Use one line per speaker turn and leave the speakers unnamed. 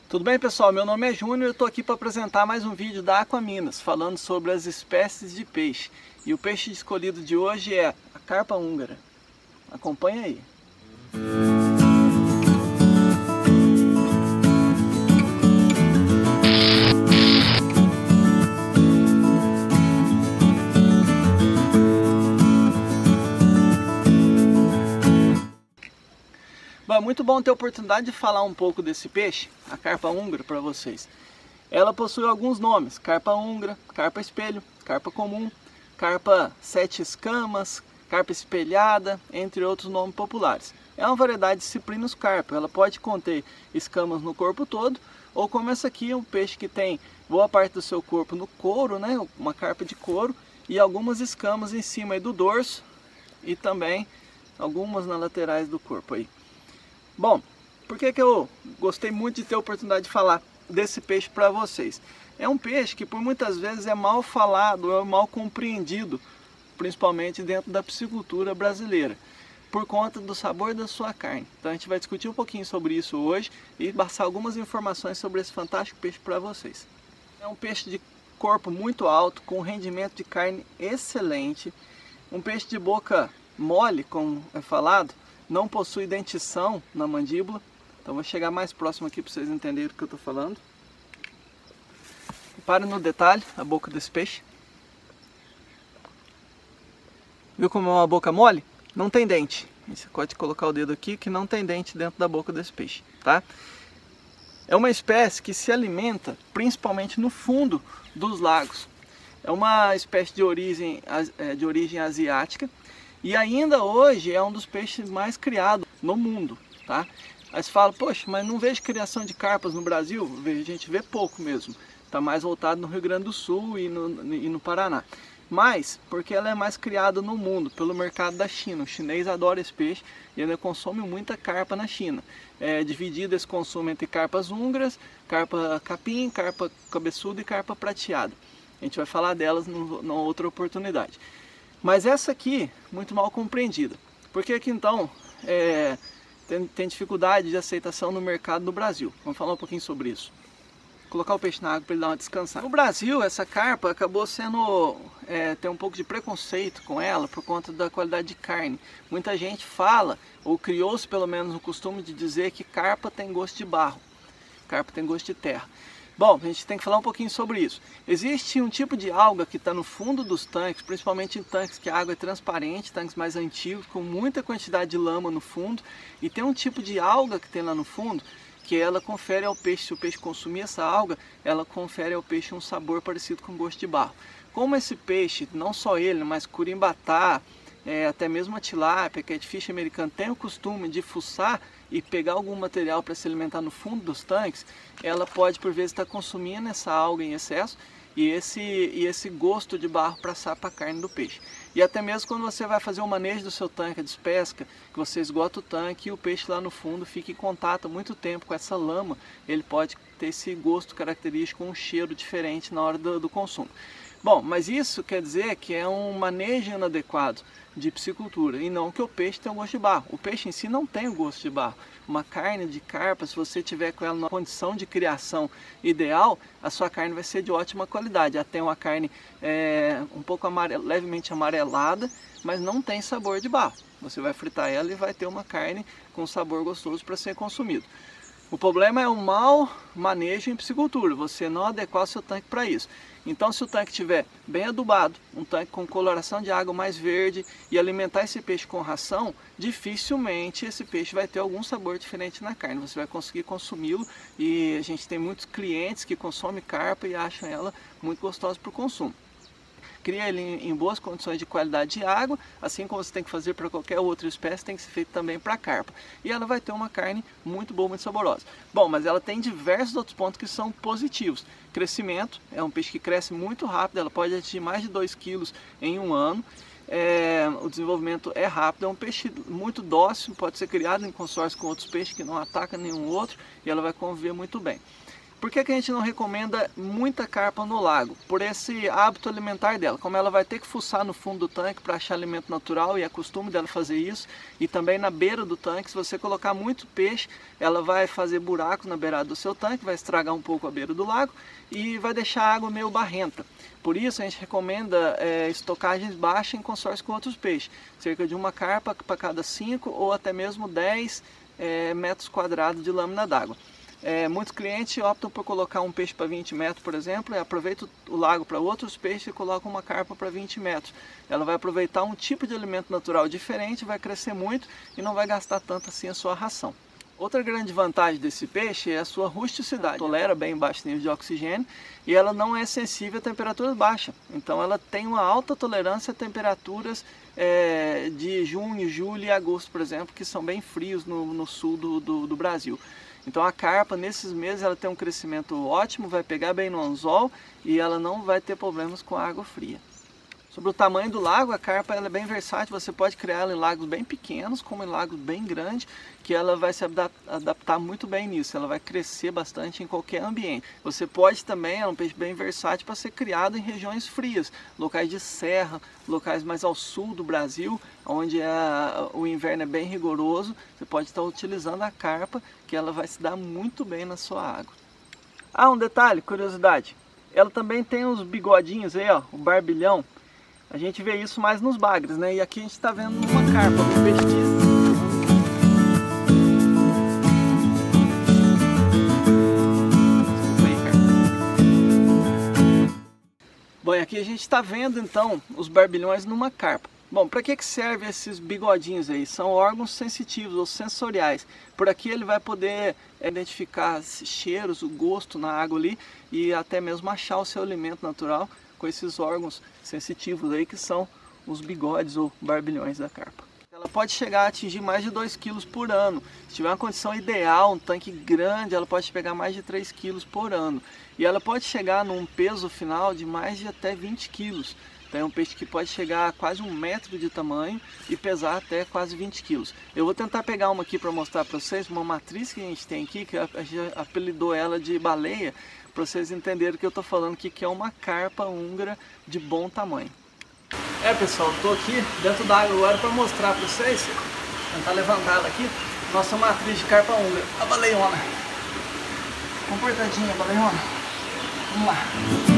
Tudo bem, pessoal? Meu nome é Júnior e eu estou aqui para apresentar mais um vídeo da Aquaminas, falando sobre as espécies de peixe. E o peixe escolhido de hoje é a carpa húngara. Acompanha aí. Bom, muito bom ter a oportunidade de falar um pouco desse peixe, a carpa húngara, para vocês. Ela possui alguns nomes: carpa húngara, carpa espelho, carpa comum, carpa sete escamas, carpa espelhada, entre outros nomes populares. É uma variedade de Cyprinus carpa. Ela pode conter escamas no corpo todo, ou como essa aqui, um peixe que tem boa parte do seu corpo no couro, né? Uma carpa de couro, e algumas escamas em cima aí do dorso e também algumas nas laterais do corpo aí. Bom, por que eu gostei muito de ter a oportunidade de falar desse peixe para vocês? É um peixe que por muitas vezes é mal falado, é mal compreendido, principalmente dentro da piscicultura brasileira, por conta do sabor da sua carne. Então a gente vai discutir um pouquinho sobre isso hoje e passar algumas informações sobre esse fantástico peixe para vocês. É um peixe de corpo muito alto, com rendimento de carne excelente, um peixe de boca mole, como é falado. Não possui dentição na mandíbula. Então vou chegar mais próximo aqui para vocês entenderem o que eu estou falando. Repare no detalhe, a boca desse peixe. Viu como é uma boca mole? Não tem dente. Você pode colocar o dedo aqui que não tem dente dentro da boca desse peixe, tá? É uma espécie que se alimenta principalmente no fundo dos lagos. É uma espécie de origem asiática. E ainda hoje é um dos peixes mais criados no mundo, tá? Aí você fala, poxa, mas não vejo criação de carpas no Brasil? A gente vê pouco mesmo. Está mais voltado no Rio Grande do Sul e no Paraná. Mas, porque ela é mais criada no mundo, pelo mercado da China. O chinês adora esse peixe e ele consome muita carpa na China. É dividido esse consumo entre carpas húngaras, carpa capim, carpa cabeçuda e carpa prateada. A gente vai falar delas numa outra oportunidade. Mas essa aqui, muito mal compreendida. Por que que então tem dificuldade de aceitação no mercado do Brasil? Vamos falar um pouquinho sobre isso. Vou colocar o peixe na água para ele dar uma descansada. No Brasil, essa carpa acabou sendo... tem um pouco de preconceito com ela por conta da qualidade de carne. Muita gente fala, ou criou-se pelo menos o costume de dizer que carpa tem gosto de barro. Carpa tem gosto de terra. Bom, a gente tem que falar um pouquinho sobre isso. Existe um tipo de alga que está no fundo dos tanques, principalmente em tanques que a água é transparente, tanques mais antigos, com muita quantidade de lama no fundo. E tem um tipo de alga que tem lá no fundo, que ela confere ao peixe, se o peixe consumir essa alga, ela confere ao peixe um sabor parecido com gosto de barro. Como esse peixe, não só ele, mas curimbatá, até mesmo a tilápia, que é de fish americano, tem o costume de fuçar e pegar algum material para se alimentar no fundo dos tanques, ela pode por vezes estar consumindo essa alga em excesso e esse gosto de barro passar para a carne do peixe. E até mesmo quando você vai fazer o manejo do seu tanque, a despesca, que você esgota o tanque e o peixe lá no fundo fica em contato há muito tempo com essa lama, ele pode ter esse gosto característico, um cheiro diferente na hora do consumo. Bom, mas isso quer dizer que é um manejo inadequado de piscicultura e não que o peixe tem um gosto de barro. O peixe em si não tem o gosto de barro. Uma carne de carpa, se você tiver com ela na condição de criação ideal, a sua carne vai ser de ótima qualidade. Ela tem uma carne um pouco levemente amarelada, mas não tem sabor de barro. Você vai fritar ela e vai ter uma carne com sabor gostoso para ser consumido. O problema é o mau manejo em piscicultura, você não adequar o seu tanque para isso. Então, se o tanque estiver bem adubado, um tanque com coloração de água mais verde e alimentar esse peixe com ração, dificilmente esse peixe vai ter algum sabor diferente na carne. Você vai conseguir consumi-lo e a gente tem muitos clientes que consomem carpa e acham ela muito gostosa para o consumo. Cria ele em boas condições de qualidade de água, assim como você tem que fazer para qualquer outra espécie, tem que ser feito também para a carpa. E ela vai ter uma carne muito boa, muito saborosa. Bom, mas ela tem diversos outros pontos que são positivos. Crescimento, é um peixe que cresce muito rápido, ela pode atingir mais de 2 kg em um ano. O desenvolvimento é rápido, é um peixe muito dócil, pode ser criado em consórcio com outros peixes que não atacam nenhum outro e ela vai conviver muito bem. Por que a gente não recomenda muita carpa no lago? Por esse hábito alimentar dela. Como ela vai ter que fuçar no fundo do tanque para achar alimento natural, e é costume dela fazer isso, e também na beira do tanque, se você colocar muito peixe, ela vai fazer buracos na beirada do seu tanque, vai estragar um pouco a beira do lago e vai deixar a água meio barrenta. Por isso a gente recomenda estocagens baixas em consórcio com outros peixes, cerca de uma carpa para cada 5 ou até mesmo 10 metros quadrados de lâmina d'água. Muitos clientes optam por colocar um peixe para 20 metros, por exemplo, e aproveita o lago para outros peixes e coloca uma carpa para 20 metros. Ela vai aproveitar um tipo de alimento natural diferente, vai crescer muito e não vai gastar tanto assim a sua ração. Outra grande vantagem desse peixe é a sua rusticidade. Tolera bem baixo nível de oxigênio e ela não é sensível a temperaturas baixas. Então ela tem uma alta tolerância a temperaturas de junho, julho e agosto, por exemplo, que são bem frios no sul do Brasil. Então a carpa nesses meses ela tem um crescimento ótimo, vai pegar bem no anzol e ela não vai ter problemas com a água fria. Sobre o tamanho do lago, a carpa ela é bem versátil, você pode criar ela em lagos bem pequenos, como em lagos bem grandes, que ela vai se adaptar muito bem nisso, ela vai crescer bastante em qualquer ambiente. Você pode também, é um peixe bem versátil para ser criado em regiões frias, locais de serra, locais mais ao sul do Brasil, onde o inverno é bem rigoroso, você pode estar utilizando a carpa, que ela vai se dar muito bem na sua água. Ah, um detalhe, curiosidade, ela também tem os bigodinhos aí, ó, o barbilhão. A gente vê isso mais nos bagres, né? E aqui a gente está vendo uma carpa, um peixe Bom, e aqui a gente está vendo então os barbilhões numa carpa. Bom, para que serve esses bigodinhos aí? São órgãos sensitivos ou sensoriais. Por aqui ele vai poder identificar cheiros, o gosto na água ali e até mesmo achar o seu alimento natural com esses órgãos sensitivos aí que são os bigodes ou barbilhões da carpa. Ela pode chegar a atingir mais de 2 kg por ano. Se tiver uma condição ideal, um tanque grande, ela pode pegar mais de 3 kg por ano. E ela pode chegar num peso final de mais de até 20 kg. Então é um peixe que pode chegar a quase 1 metro de tamanho e pesar até quase 20 kg. Eu vou tentar pegar uma aqui para mostrar para vocês, uma matriz que a gente tem aqui, que a gente apelidou ela de baleia, para vocês entenderem o que eu estou falando aqui, que é uma carpa húngara de bom tamanho. Pessoal, estou aqui dentro da água agora para mostrar para vocês, tentar levantar ela aqui, nossa matriz de carpa húngara, a baleiona. Comportadinha, a baleiona. Vamos lá.